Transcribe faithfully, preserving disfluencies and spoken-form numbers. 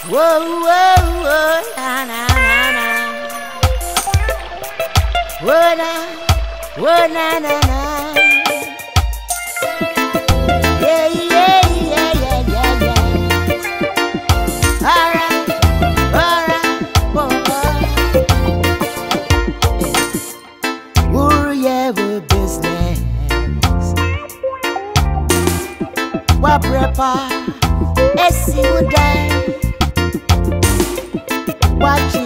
Whoa, whoa, whoa, na, na, na, na. Whoa, na, whoa, na, na, na. Yeah, yeah, yeah, yeah, yeah, yeah. All right, all right, whoa, whoa. Whoever business. Wa prepa, esi udai. Watch